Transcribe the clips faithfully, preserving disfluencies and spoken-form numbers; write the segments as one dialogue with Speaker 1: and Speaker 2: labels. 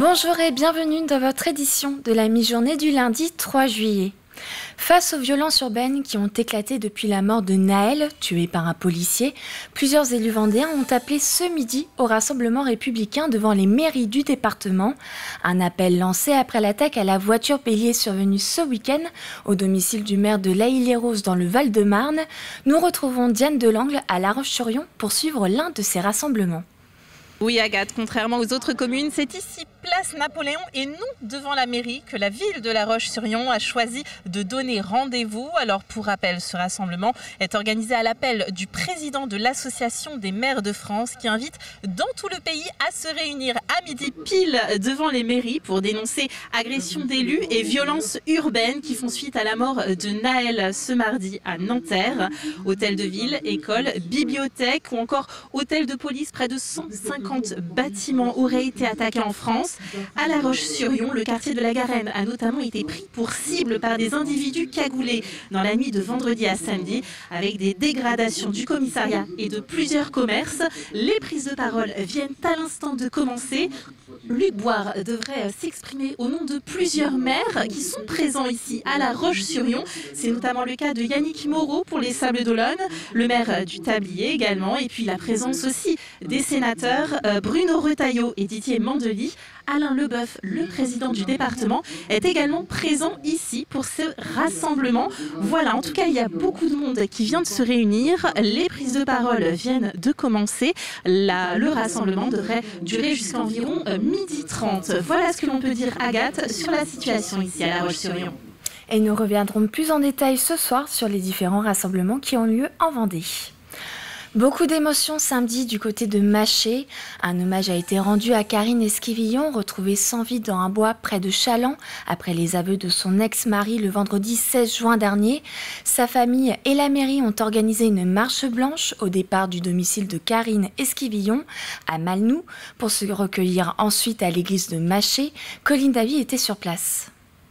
Speaker 1: Bonjour et bienvenue dans votre édition de la mi-journée du lundi trois juillet. Face aux violences urbaines qui ont éclaté depuis la mort de Naël, tué par un policier, plusieurs élus vendéens ont appelé ce midi au rassemblement républicain devant les mairies du département. Un appel lancé après l'attaque à la voiture bélier survenue ce week-end au domicile du maire de l'Haÿ-les-Roses dans le Val-de-Marne. Nous retrouvons Diane Delangle à La Roche-sur-Yon pour suivre l'un de ces rassemblements.
Speaker 2: Oui Agathe, contrairement aux autres communes, c'est ici place Napoléon et non devant la mairie que la ville de La Roche-sur-Yon a choisi de donner rendez-vous. Alors pour rappel, ce rassemblement est organisé à l'appel du président de l'association des maires de France qui invite dans tout le pays à se réunir à midi pile devant les mairies pour dénoncer agressions d'élus et violences urbaines qui font suite à la mort de Naël ce mardi à Nanterre. Hôtel de ville, école, bibliothèque ou encore hôtel de police, près de cent cinquante bâtiments auraient été attaqués en France. À La Roche-sur-Yon, le quartier de la Garenne a notamment été pris pour cible par des individus cagoulés dans la nuit de vendredi à samedi, avec des dégradations du commissariat et de plusieurs commerces. Les prises de parole viennent à l'instant de commencer. Luc Boire devrait s'exprimer au nom de plusieurs maires qui sont présents ici à La Roche-sur-Yon. C'est notamment le cas de Yannick Moreau pour les Sables d'Olonne, le maire du Tablier également, et puis la présence aussi des sénateurs Bruno Retailleau et Didier Mandely. Alain Leboeuf, le président du département, est également présent ici pour ce rassemblement. Voilà, en tout cas, il y a beaucoup de monde qui vient de se réunir. Les prises de parole viennent de commencer. La, le rassemblement devrait durer jusqu'à environ midi trente. Voilà ce que l'on peut dire, Agathe, sur la situation ici à La Roche-sur-Yon.
Speaker 1: Et nous reviendrons plus en détail ce soir sur les différents rassemblements qui ont lieu en Vendée. Beaucoup d'émotions samedi du côté de Maché. Un hommage a été rendu à Karine Esquivillon, retrouvée sans vie dans un bois près de Chaland, après les aveux de son ex-mari le vendredi seize juin dernier. Sa famille et la mairie ont organisé une marche blanche au départ du domicile de Karine Esquivillon à Malnou pour se recueillir ensuite à l'église de Maché. Colline Davy était sur place.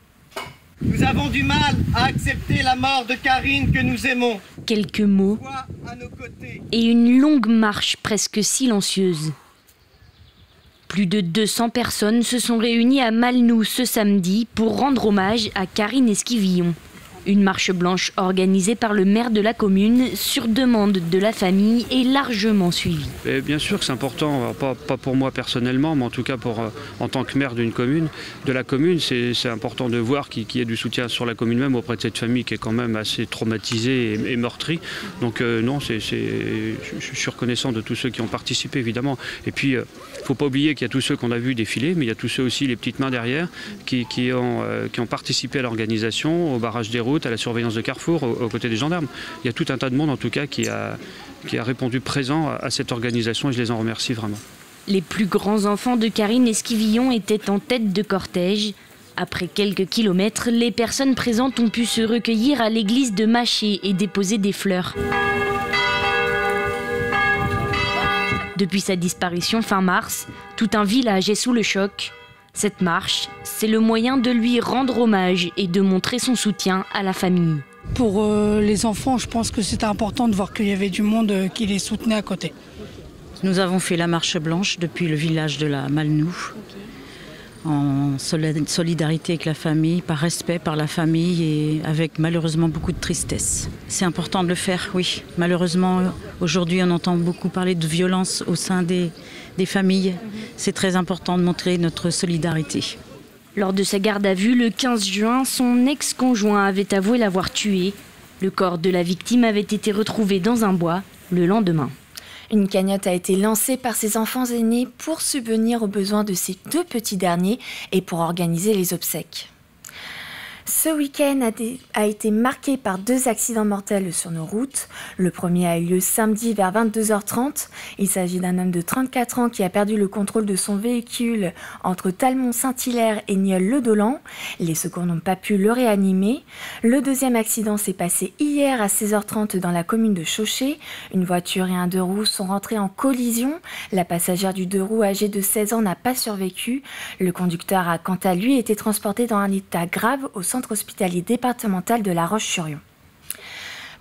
Speaker 3: Nous avons du mal à accepter la mort de Karine que nous aimons.
Speaker 4: Quelques mots et une longue marche presque silencieuse. Plus de deux cents personnes se sont réunies à Malnou ce samedi pour rendre hommage à Karine Esquivillon. Une marche blanche organisée par le maire de la commune sur demande de la famille est largement suivie.
Speaker 5: Et bien sûr que c'est important, pas, pas pour moi personnellement, mais en tout cas pour, en tant que maire d'une commune, de la commune, c'est important de voir qu'il y ait du soutien sur la commune même auprès de cette famille qui est quand même assez traumatisée et, et meurtrie. Donc euh, non, c'est, c'est, je suis reconnaissant de tous ceux qui ont participé évidemment. Et puis, il euh, ne faut pas oublier qu'il y a tous ceux qu'on a vus défiler, mais il y a tous ceux aussi, les petites mains derrière, qui, qui, ont, euh, qui ont participé à l'organisation, au barrage des routes, à la surveillance de Carrefour, aux, aux côtés des gendarmes. Il y a tout un tas de monde en tout cas qui a, qui a répondu présent à, à cette organisation et je les en remercie vraiment.
Speaker 4: Les plus grands enfants de Karine Esquivillon étaient en tête de cortège. Après quelques kilomètres, les personnes présentes ont pu se recueillir à l'église de Maché et déposer des fleurs. Depuis sa disparition fin mars, tout un village est sous le choc. Cette marche, c'est le moyen de lui rendre hommage et de montrer son soutien à la famille.
Speaker 6: Pour euh, les enfants, je pense que c'était important de voir qu'il y avait du monde euh, qui les soutenait à côté.
Speaker 7: Nous avons fait la marche blanche depuis le village de la Malnou, en solidarité avec la famille, par respect par la famille et avec malheureusement beaucoup de tristesse. C'est important de le faire, oui. Malheureusement, aujourd'hui, on entend beaucoup parler de violence au sein des, des familles. C'est très important de montrer notre solidarité.
Speaker 4: Lors de sa garde à vue le quinze juin, son ex-conjoint avait avoué l'avoir tué. Le corps de la victime avait été retrouvé dans un bois le lendemain.
Speaker 1: Une cagnotte a été lancée par ses enfants aînés pour subvenir aux besoins de ces deux petits derniers et pour organiser les obsèques. Ce week-end a, a été marqué par deux accidents mortels sur nos routes. Le premier a eu lieu samedi vers vingt-deux heures trente. Il s'agit d'un homme de trente-quatre ans qui a perdu le contrôle de son véhicule entre Talmont-Saint-Hilaire et Nieul-le-Dolan. Les secours n'ont pas pu le réanimer. Le deuxième accident s'est passé hier à seize heures trente dans la commune de Chauchet. Une voiture et un deux roues sont rentrés en collision. La passagère du deux roues âgée de seize ans n'a pas survécu. Le conducteur a quant à lui été transporté dans un état grave au centre hospitalier départemental de La Roche-sur-Yon.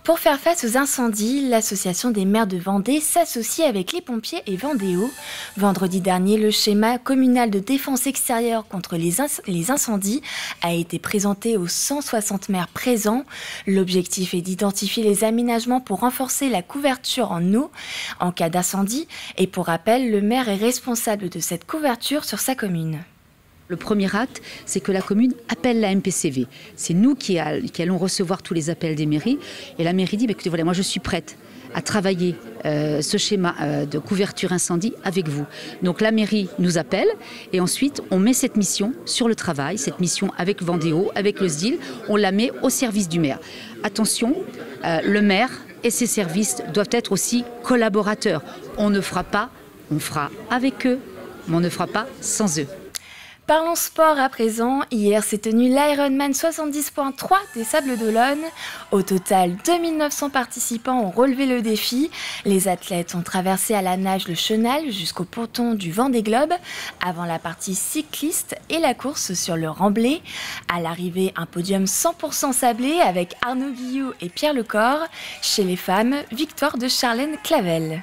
Speaker 1: Pour faire face aux incendies, l'association des maires de Vendée s'associe avec les pompiers et Vendéo. Vendredi dernier, le schéma communal de défense extérieure contre les, inc- les incendies a été présenté aux cent soixante maires présents. L'objectif est d'identifier les aménagements pour renforcer la couverture en eau en cas d'incendie. Et pour rappel, le maire est responsable de cette couverture sur sa commune.
Speaker 8: Le premier acte, c'est que la commune appelle la M P C V. C'est nous qui, a, qui allons recevoir tous les appels des mairies. Et la mairie dit, bah, écoutez, voilà, moi je suis prête à travailler euh, ce schéma euh, de couverture incendie avec vous. Donc la mairie nous appelle et ensuite on met cette mission sur le travail, cette mission avec Vendéo, avec le S D I L, on la met au service du maire. Attention, euh, le maire et ses services doivent être aussi collaborateurs. On ne fera pas, on fera avec eux, mais on ne fera pas sans eux.
Speaker 1: Parlons sport à présent. Hier s'est tenu l'Ironman soixante-dix virgule trois des Sables d'Olonne. Au total, deux mille neuf cents participants ont relevé le défi. Les athlètes ont traversé à la nage le chenal jusqu'au ponton du Vendée Globe, avant la partie cycliste et la course sur le remblai. À l'arrivée, un podium cent pour cent sablé avec Arnaud Guillou et Pierre Lecor. Chez les femmes, victoire de Charlène Clavel.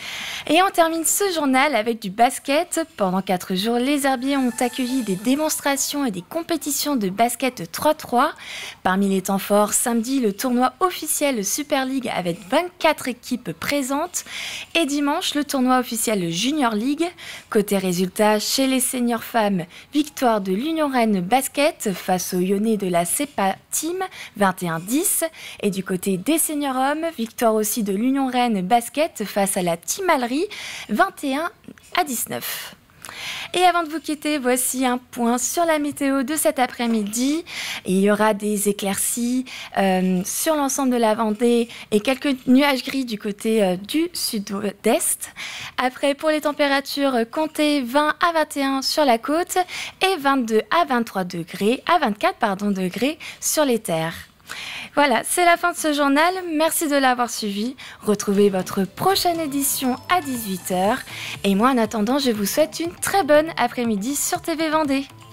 Speaker 1: Et on termine ce journal avec du basket. Pendant quatre jours, les Herbiers ont accueilli des démonstrations et des compétitions de basket trois trois. Parmi les temps forts, samedi, le tournoi officiel Super League avec vingt-quatre équipes présentes. Et dimanche, le tournoi officiel Junior League. Côté résultats, chez les seniors femmes, victoire de l'Union Rennes Basket face aux Lyonnais de la C E P A Team, vingt et un à dix. Et du côté des seniors hommes, victoire aussi de l'Union Rennes Basket face à la Team Allery, vingt et un à dix-neuf. Et avant de vous quitter, voici un point sur la météo de cet après-midi. Il y aura des éclaircies euh, sur l'ensemble de la Vendée et quelques nuages gris du côté euh, du sud-est. Après, pour les températures, comptez vingt à vingt et un sur la côte et vingt-deux à vingt-trois degrés, à vingt-quatre pardon, degrés sur les terres. Voilà, c'est la fin de ce journal. Merci de l'avoir suivi. Retrouvez votre prochaine édition à dix-huit heures. Et moi, en attendant, je vous souhaite une très bonne après-midi sur T V Vendée.